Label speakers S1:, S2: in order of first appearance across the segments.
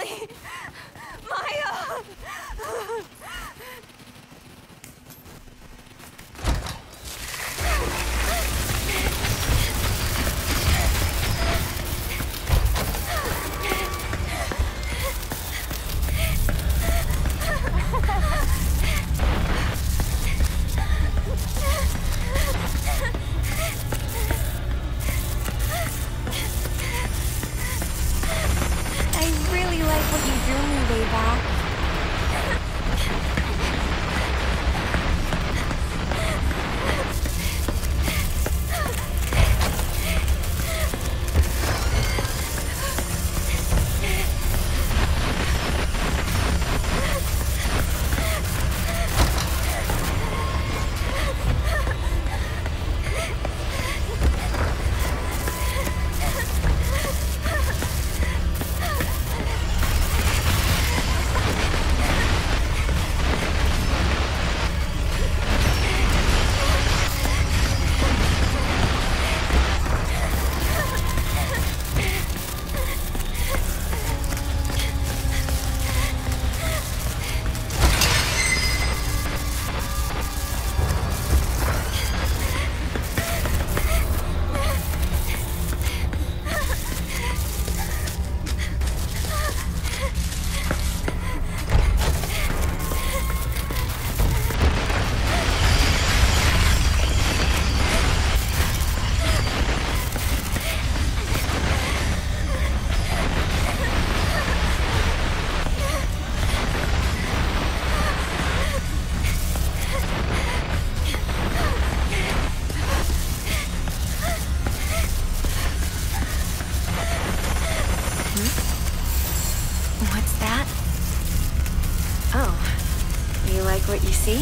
S1: me! Maya!
S2: I really like what you drew me way back. What's that? Oh, you like what you see?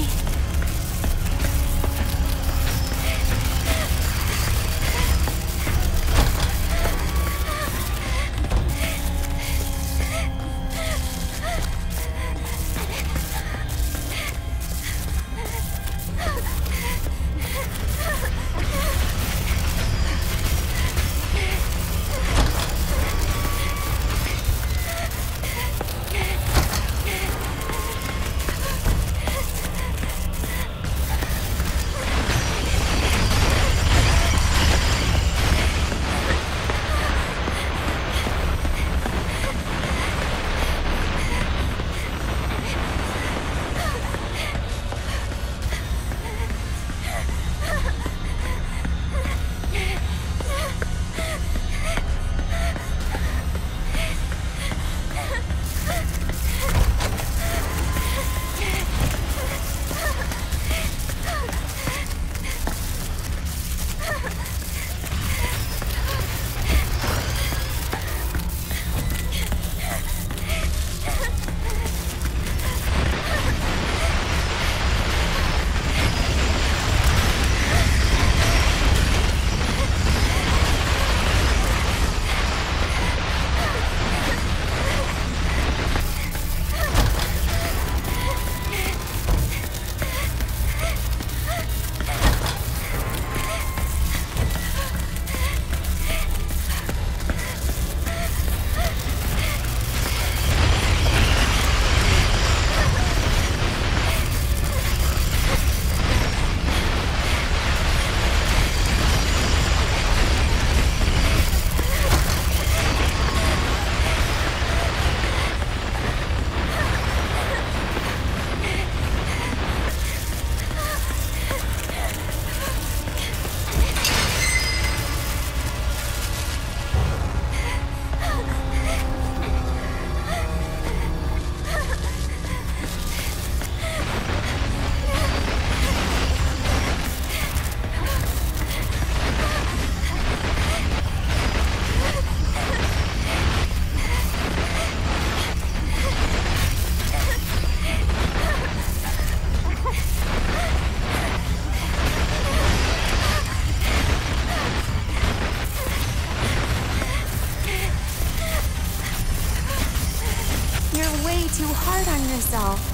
S2: Too hard on yourself.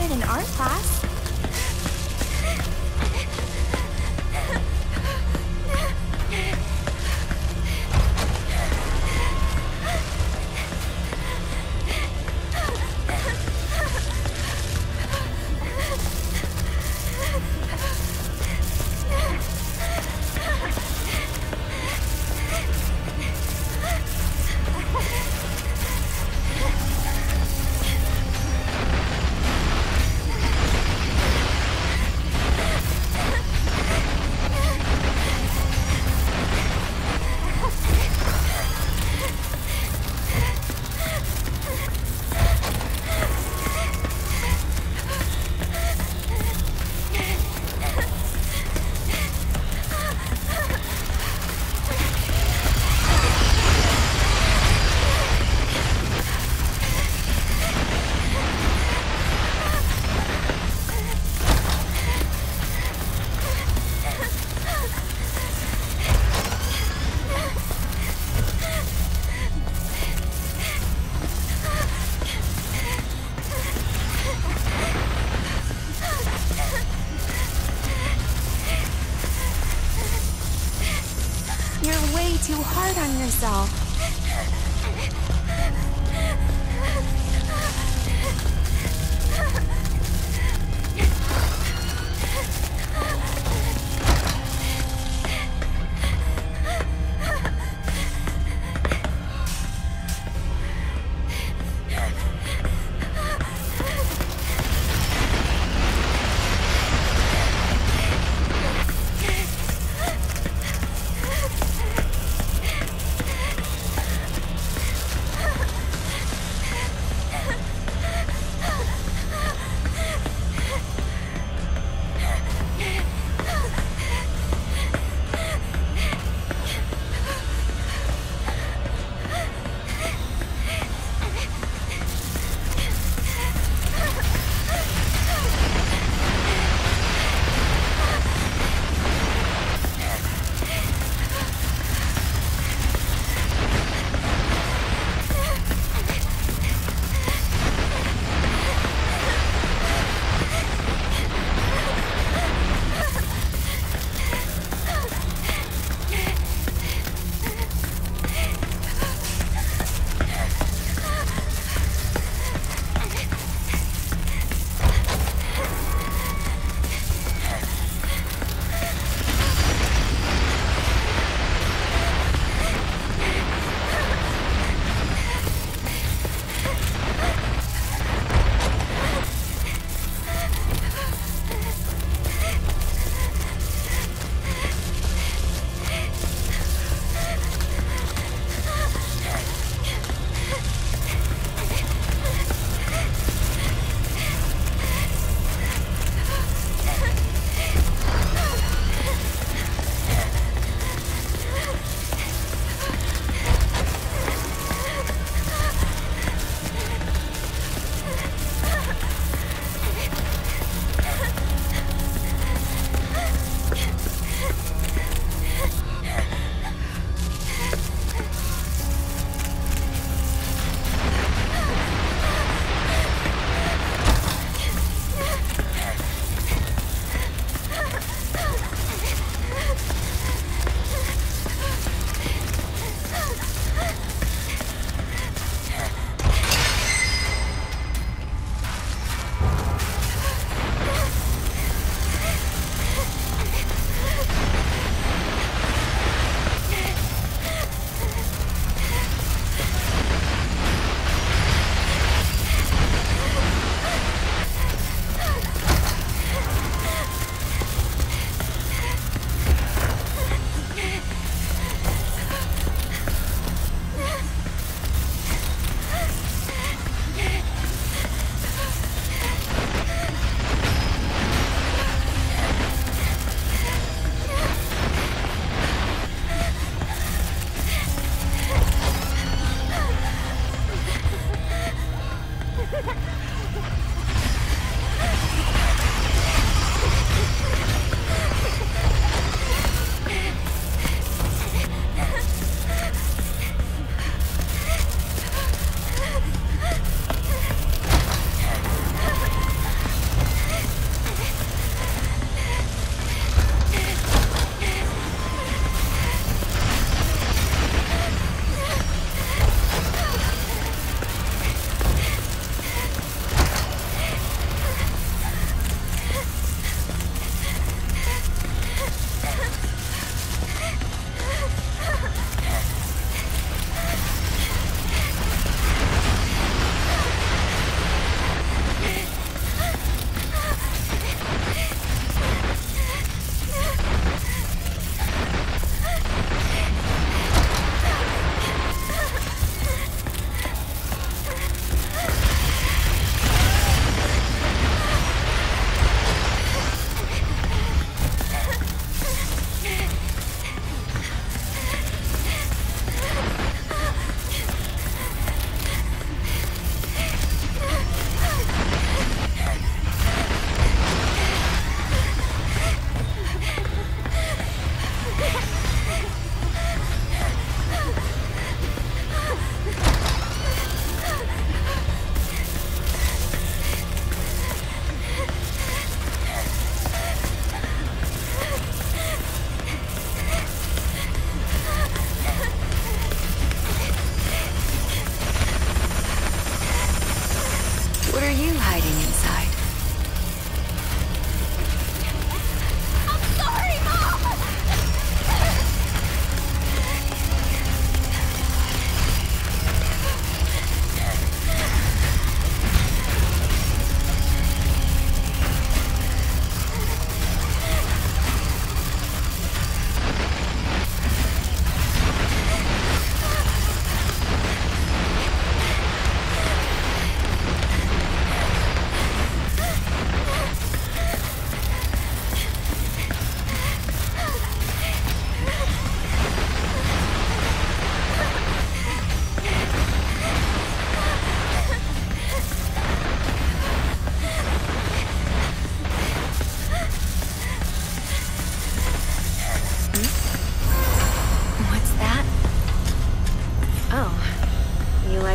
S2: bad in art class. You're way too hard on yourself.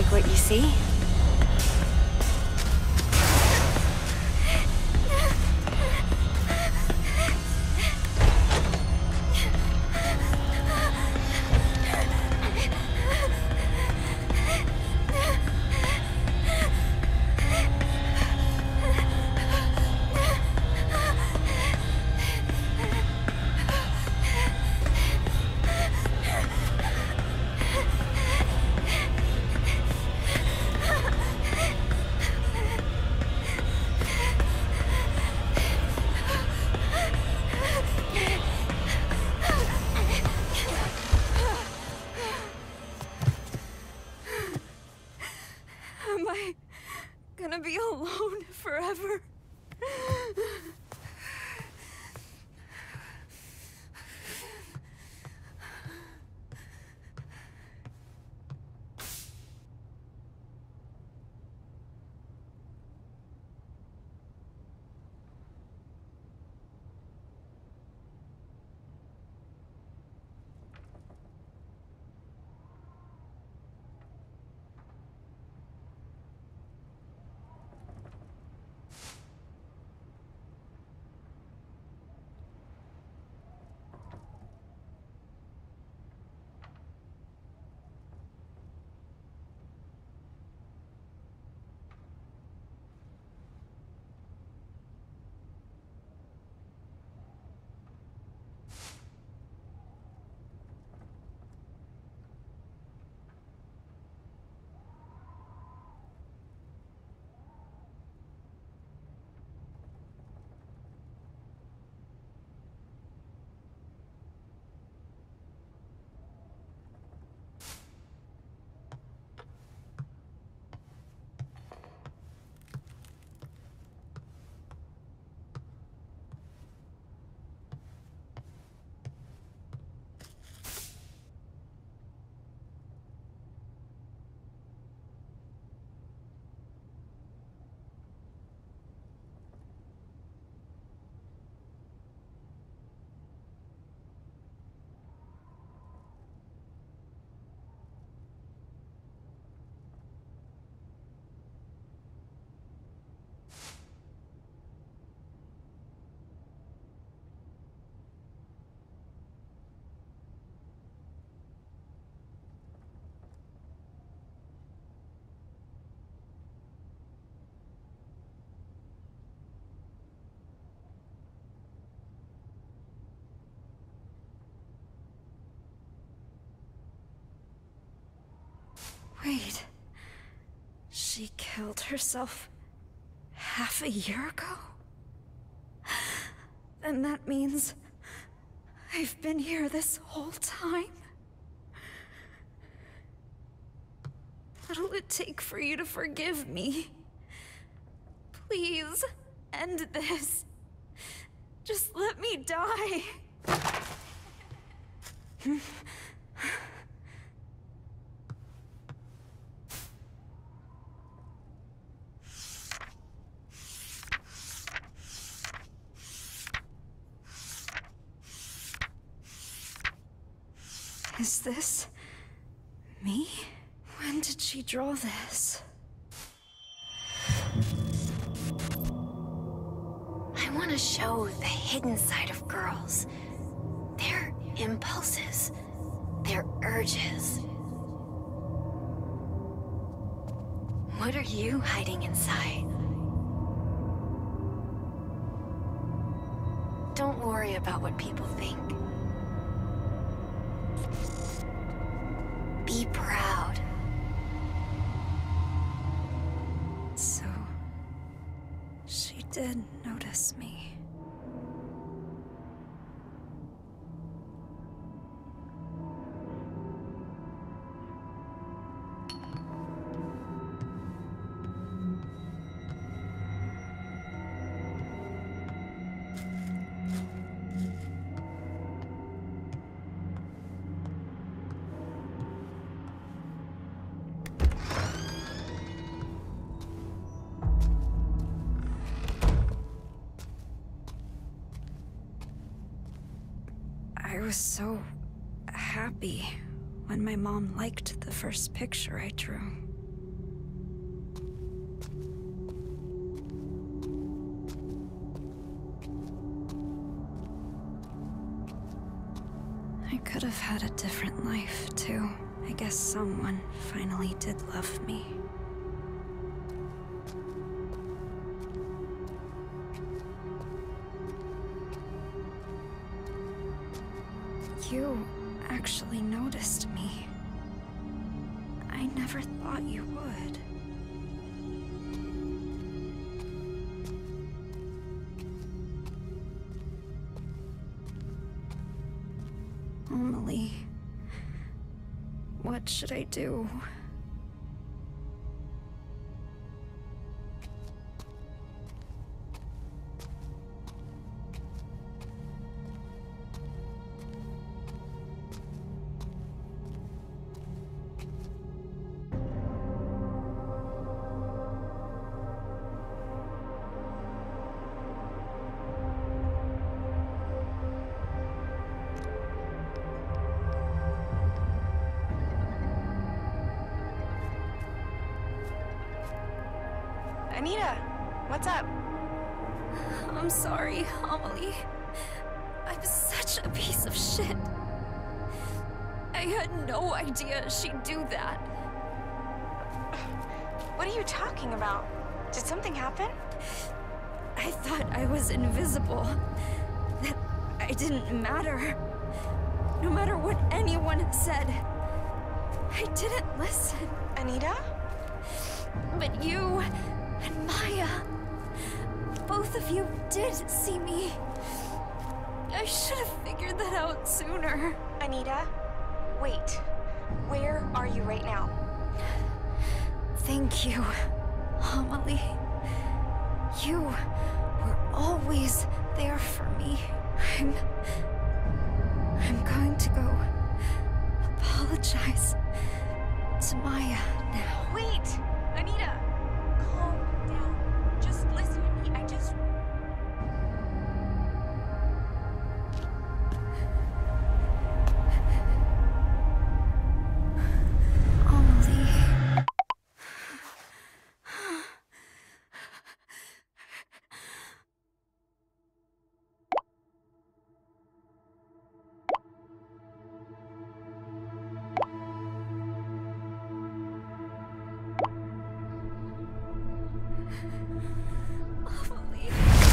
S2: like what you see?
S1: Am I gonna be alone forever? Wait. She killed herself half a year ago? Then that means I've been here this whole time? What'll it take for you to forgive me? Please, end this. Just let me die. Is this me? When did she draw this?
S2: I want to show the hidden side of girls. Their impulses, their urges. What are you hiding inside? Don't worry about what people think. Be proud.
S1: So, she did notice me. I was so happy when my mom liked the first picture I drew. could have had a different life, too. I guess someone finally did love me. You actually noticed me. I never thought you would. Emily, what should I do?
S3: Anita, what's up?
S1: I'm sorry, Amelie. I'm such a piece of shit. I had no idea she'd do that.
S3: What are you talking about? Did something happen?
S1: I thought I was invisible. That I didn't matter. No matter what anyone said. I didn't listen.
S3: Anita?
S1: But you and Maya, both of you did see me. I should have figured that out sooner.
S3: Anita, wait. Where are you right now?
S1: Thank you, Amelie. You were always there for me. I'm going to go apologize to Maya now.
S3: Wait! Anita! Calm down. Just listen to me.
S1: Amelie. Amelie.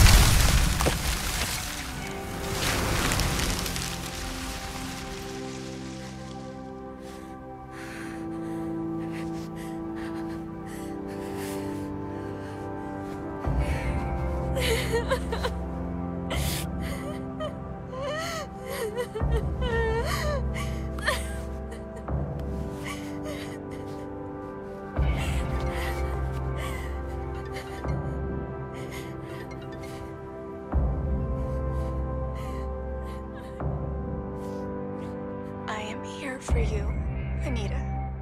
S3: I am here for you, Anita.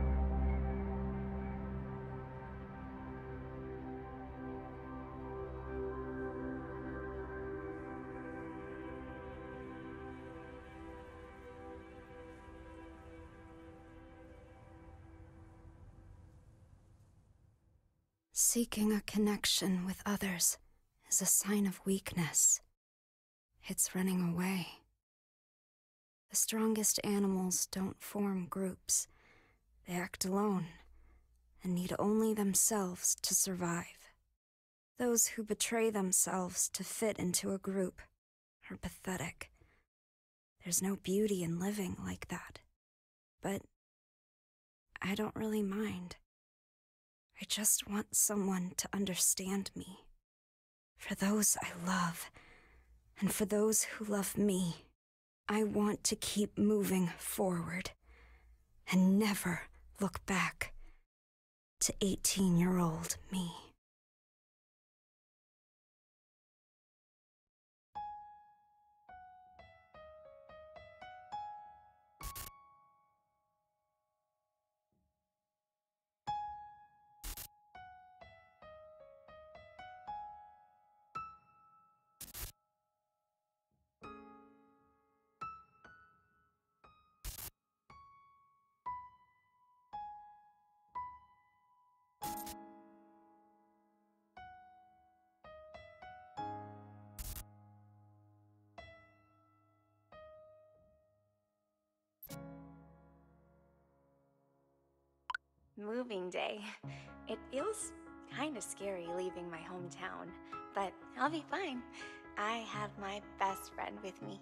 S1: Seeking a connection with others is a sign of weakness. It's running away. The strongest animals don't form groups. They act alone and need only themselves to survive. Those who betray themselves to fit into a group are pathetic. There's no beauty in living like that. But I don't really mind. I just want someone to understand me. For those I love, and for those who love me, I want to keep moving forward and never look back to 18-year-old me.
S2: moving day. It feels kind of scary leaving my hometown, but I'll be fine. I have my best friend with me.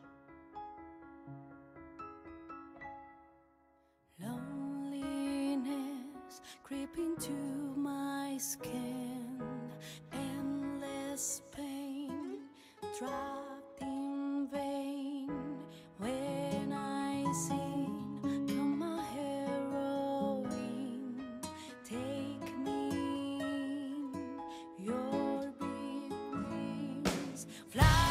S4: Loneliness creeping to my skin, endless pain, trapped in vain. When I sing, come my heroine, take me in your big wings, fly.